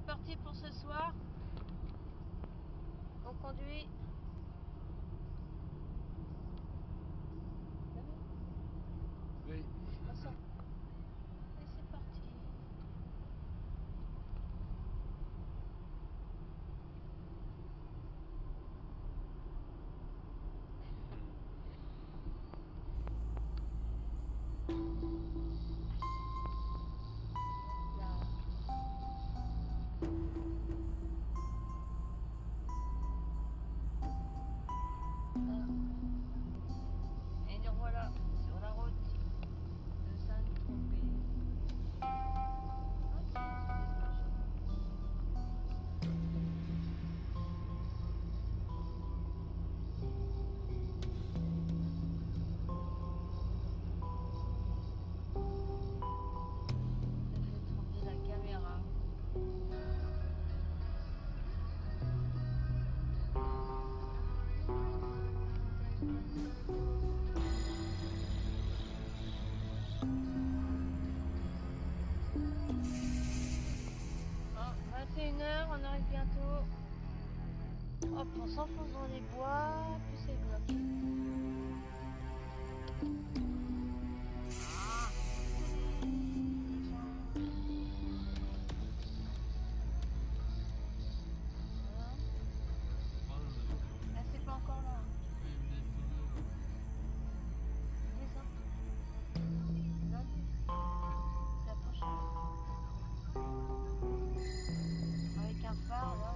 parti pour ce soir. On conduit. Oui. On sort. Et c'est parti. Et nous voilà sur la route de Saint-Tropez. Ça fait tourner la caméra. Oh, 21h, on arrive bientôt. Hop, on s'enfonce dans les bois, puis c'est bloqué. Ah. Voilà. Ah, c'est pas encore là. Descends. Non, c'est la prochaine. Avec un phare là.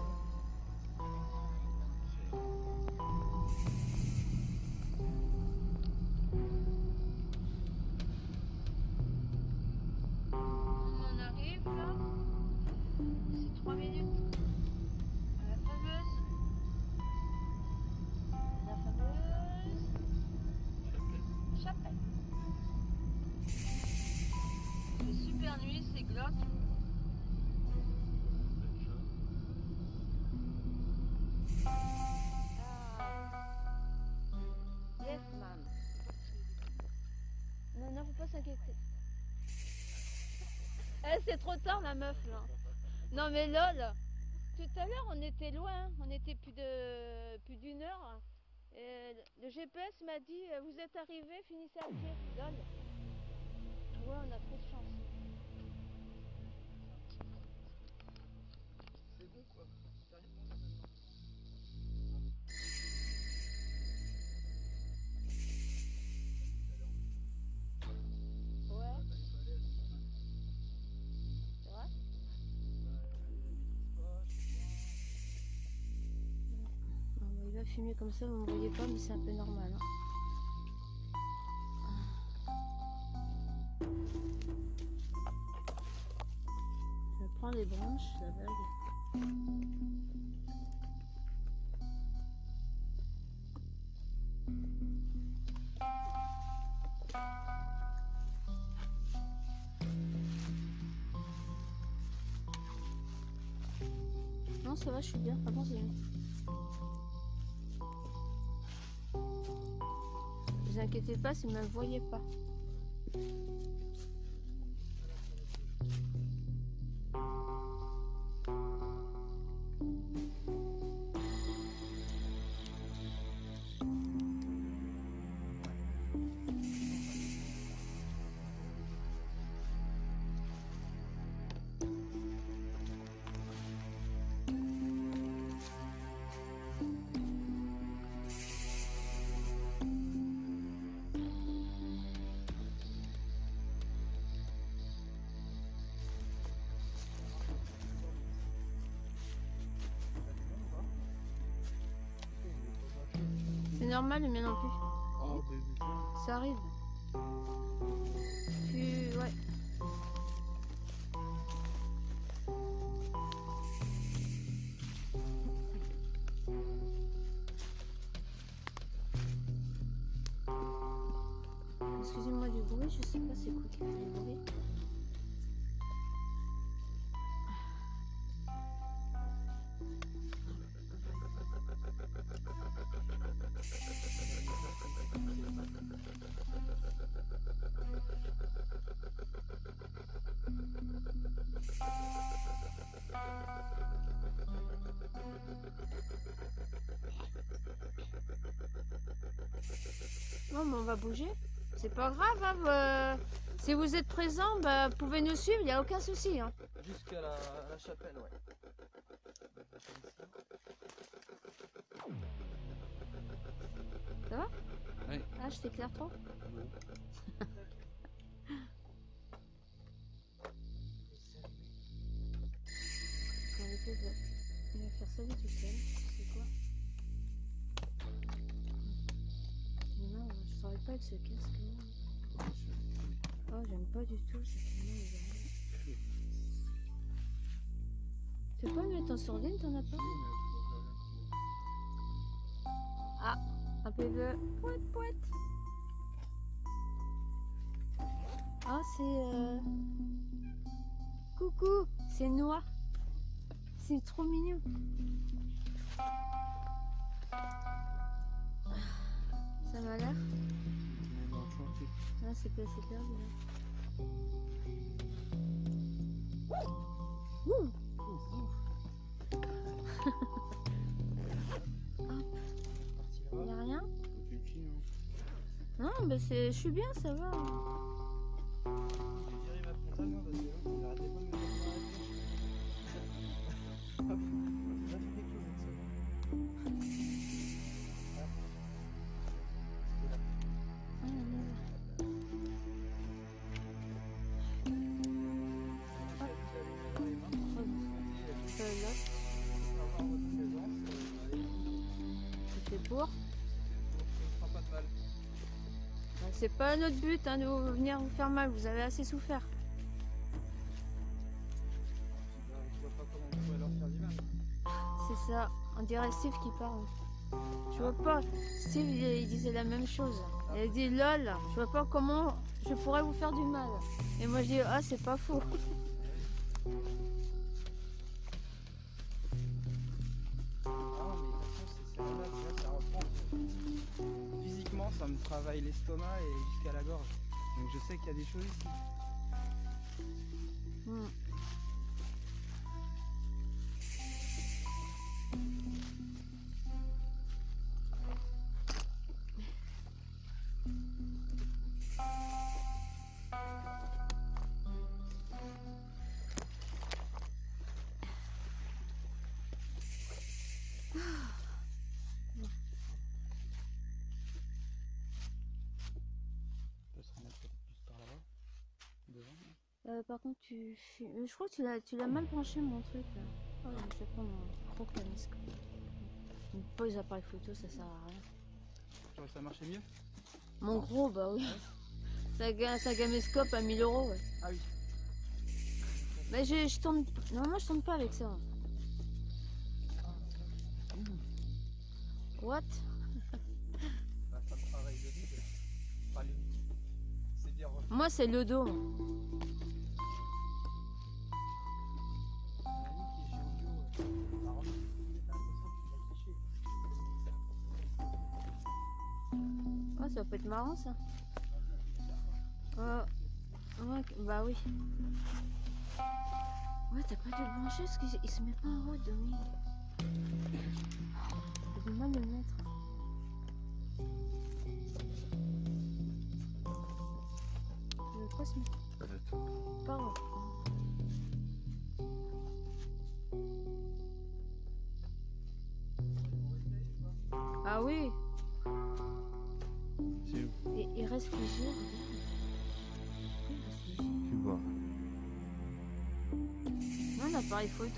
On arrive là. C'est 3 minutes. À la fameuse. Chapelle. C'est super nuit, c'est glauque. Yes, mam. Non, non, faut pas s'inquiéter. Eh, c'est trop tard, la meuf, là. Non, mais lol. Tout à l'heure, on était loin. On était plus d'une heure. Et le GPS m'a dit, vous êtes arrivé, finissez à pied. Lol. Ouais, on a trop de chance. C'est bon, quoi. Ouais. C'est vrai? Il va fumer comme ça, vous ne me voyez pas, mais c'est un peu normal. Hein. Je prends les branches, la bague. Non, ça va, je suis bien. Avant, c'est mieux. Ne vous inquiétez pas, si vous ne me voyez pas. C'est normal, le mien non plus. Oh, bébé. Ça arrive. Ouais. Excusez-moi du bruit, je sais pas c'est quoi qui fait du bruit. Non, mais on va bouger. C'est pas grave, hein, si vous êtes présent, bah, vous pouvez nous suivre, il n'y a aucun souci. Hein. Jusqu'à la chapelle, ouais. Ça va? Oui. Ah, je t'éclaire trop? Il va faire ça lui tout seul. C'est quoi? Non, je travaille pas avec ce casque. Oh, j'aime pas du tout. C'est tellement bizarre. Tu peux pas le mettre en sourdine, t'en as pas? Ah, appelez-le. Pouette, pouette. Ah, c'est... Coucou, c'est Noah. C'est trop mignon. Ça m'a l'air. Ah, c'est perdu là. Ouh. Il n'y a rien? Non, bah je suis bien, ça va. Pour. C'est pas notre but hein, de venir vous faire mal, vous avez assez souffert. C'est ça, on dirait Steve qui parle. Je vois pas, Steve il disait la même chose. Il a dit lol, je vois pas comment je pourrais vous faire du mal. Et moi je dis ah c'est pas faux. Physiquement, ça me travaille l'estomac et jusqu'à la gorge. Donc je sais qu'il y a des choses ici. Par contre, je crois que tu l'as mal branché mon truc là. Oh, je sais pas mon proclamesque. Pas les appareils photo, ça sert à rien. Ça marchait mieux? Mon gros, bah oui. Sa gamescope à 1000 €. Ouais. Ah oui. Mais je tourne. Normalement, je tourne pas avec ça. What? Bah, ça me travaille le vide. Enfin, c'est bien. Moi, c'est le dos. Oh, ça peut être marrant ça. Ouais, bah oui. Ouais, t'as pas dû le brancher parce qu'il se met pas en route, Domi. J'ai du mal de le mettre. Tu veux pas se mettre? Peut-être. Pardon. Ah oui. C'est où? Et il reste figé. Tu vois. Non, l'appareil photo.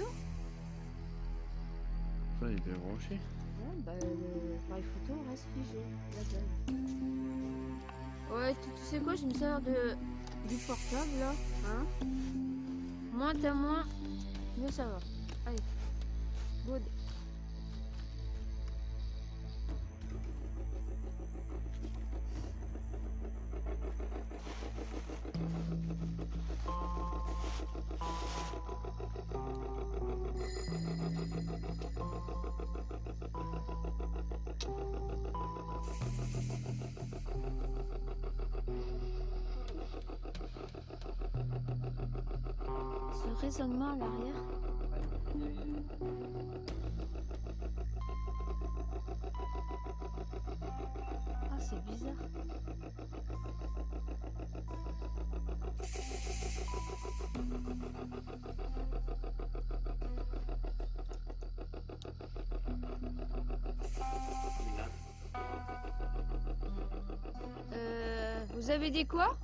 Ça, il est branché. Ouais, bah l'appareil photo reste figé. Ouais, tu sais quoi, je me sers du portable là. Hein, moins t'as moins, mieux ça va. Allez, good. Ce raisonnement à l'arrière. Ah Ah, c'est bizarre. Vous avez dit quoi?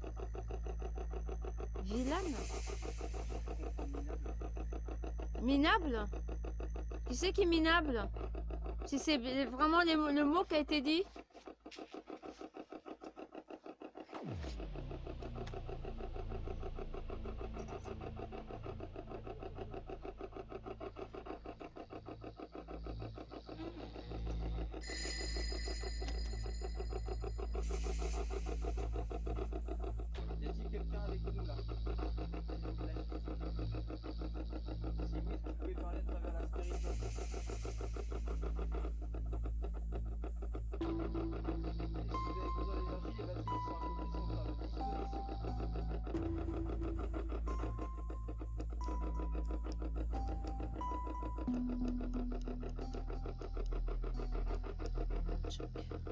Villane? Minable? Qui c'est qui est minable? Si c'est vraiment le mot qui a été dit? Y a-t-il quelqu'un avec nous là? Si oui, vous pouvez parler à travers la stéréoscope. Et si vous avez besoin d'énergie, les batteries sont à côté, sont à votre disposition.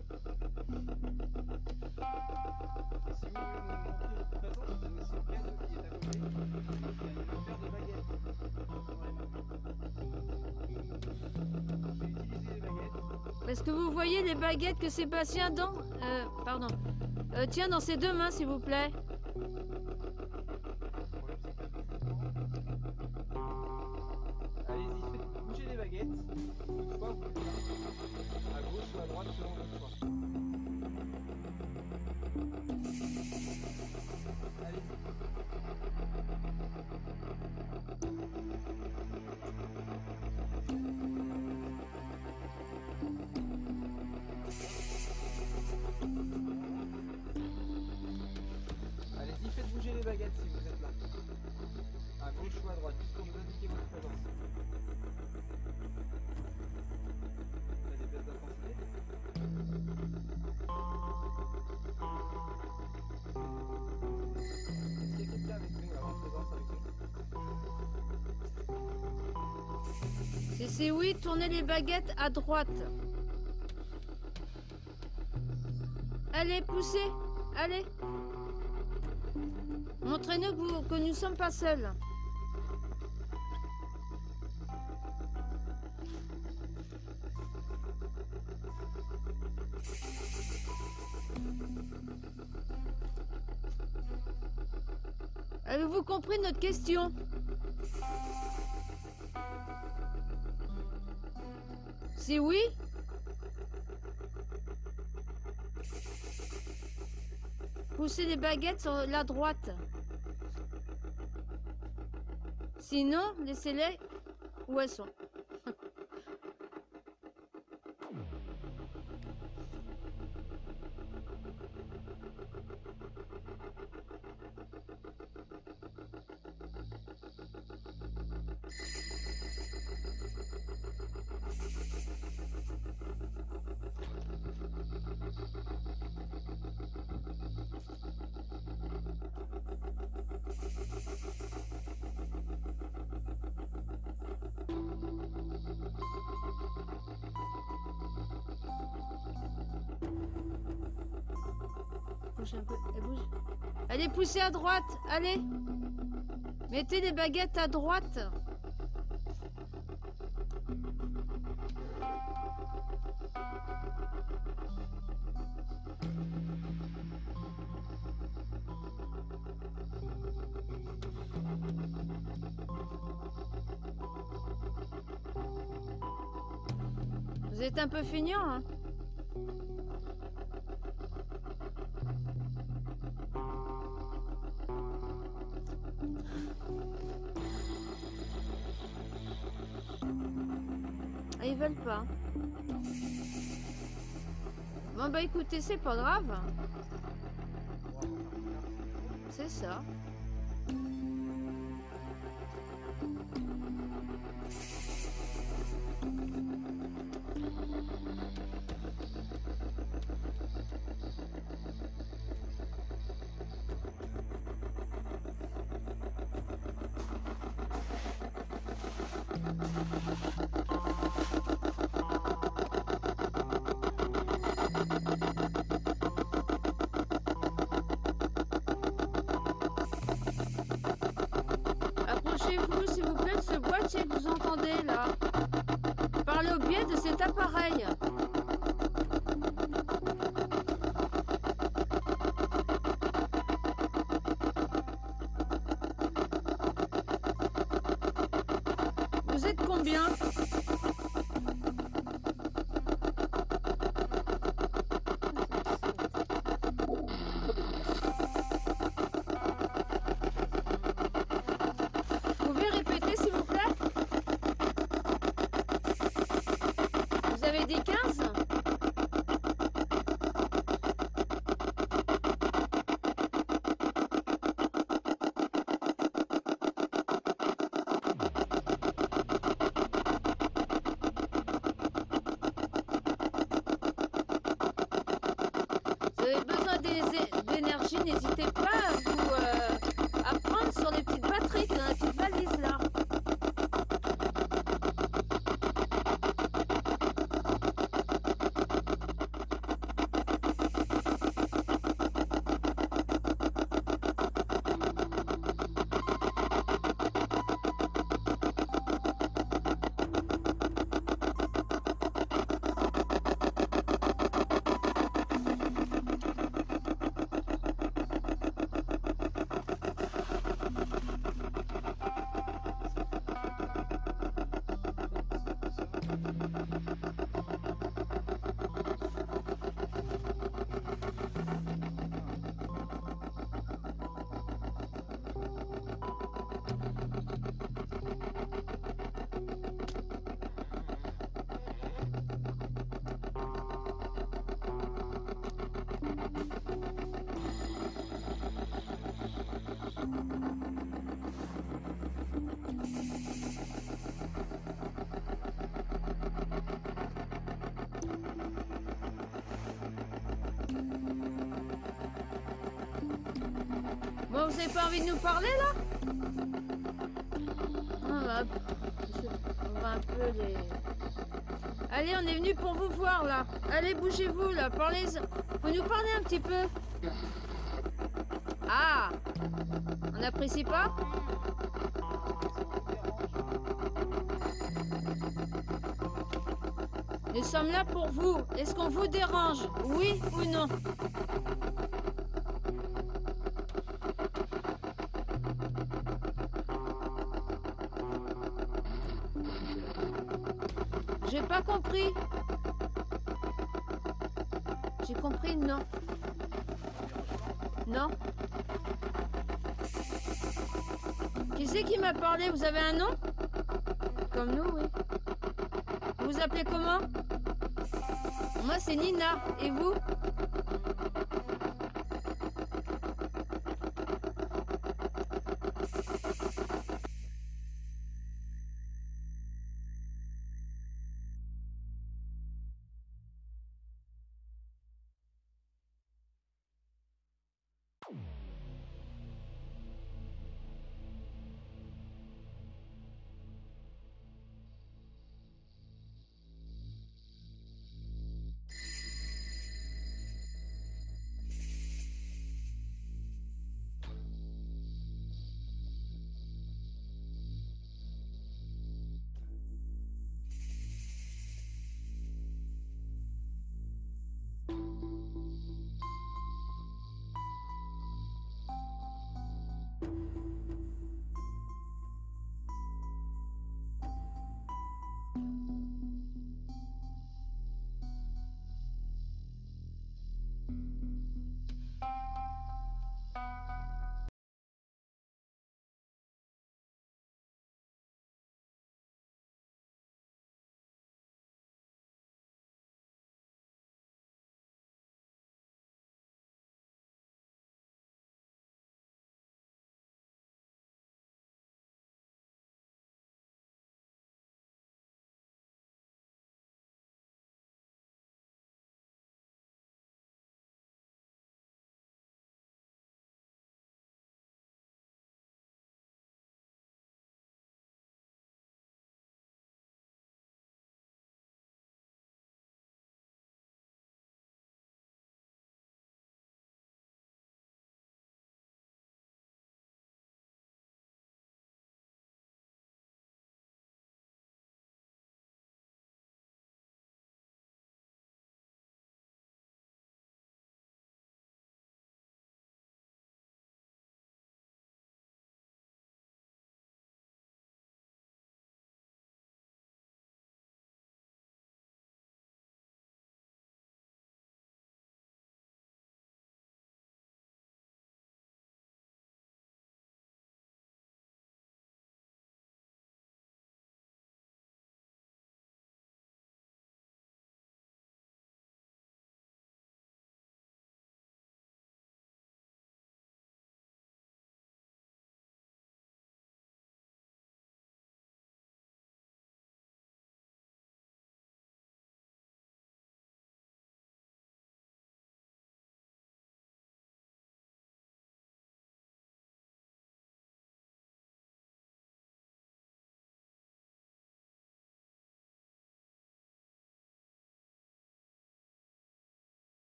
Si vous voulez nous montrer votre présence, vous avez aussi le cadeau qui est à côté. Il y a une paire de baguettes dans les mains. Je vais utiliser les baguettes. Est-ce que vous voyez les baguettes que Sébastien pardon. Tient dans ses deux mains, s'il vous plaît? Allez-y, faites bouger les baguettes. Une fois, vous les à gauche ou à droite selon votre choix. Allez-y. Allez-y, faites bouger les baguettes si vous êtes là. À gauche ou à droite, juste pour nous indiquer votre présence. Vous avez des baisses d'intensité. Est-ce qu'il y a quelqu'un avec nous, là, en présence avec nous? Si c'est oui, tournez les baguettes à droite. Allez, poussez. Allez. Montrez-nous que nous ne sommes pas seuls. Avez-vous compris notre question? Si oui, poussez les baguettes sur la droite. Sinon, laissez-les où elles sont. Bouge un peu, elle bouge. Allez, poussez à droite, allez. Mettez les baguettes à droite. Vous êtes un peu feignant, hein? Ah, ils veulent pas. Bon bah écoutez, c'est pas grave. C'est ça. parler là. Parlez au biais de cet appareil. Vous êtes combien? Vous pouvez répéter s'il vous plaît? Vous avez dit 15? Vous avez besoin d'énergie, n'hésitez pas à vous à prendre sur les petites batteries dans la petite valise là. Bon, vous avez pas envie de nous parler là? On va un peu les... Allez, on est venu pour vous voir là. Allez, bougez-vous là, parlez... Vous nous parlez un petit peu? Ah! On n'apprécie pas? Nous sommes là pour vous. Est-ce qu'on vous dérange? Oui ou non? J'ai pas compris. J'ai compris non. Non. Qui c'est qui m'a parlé? Vous avez un nom? Comme nous, oui. Vous vous appelez comment? Moi, c'est Nina. Et vous?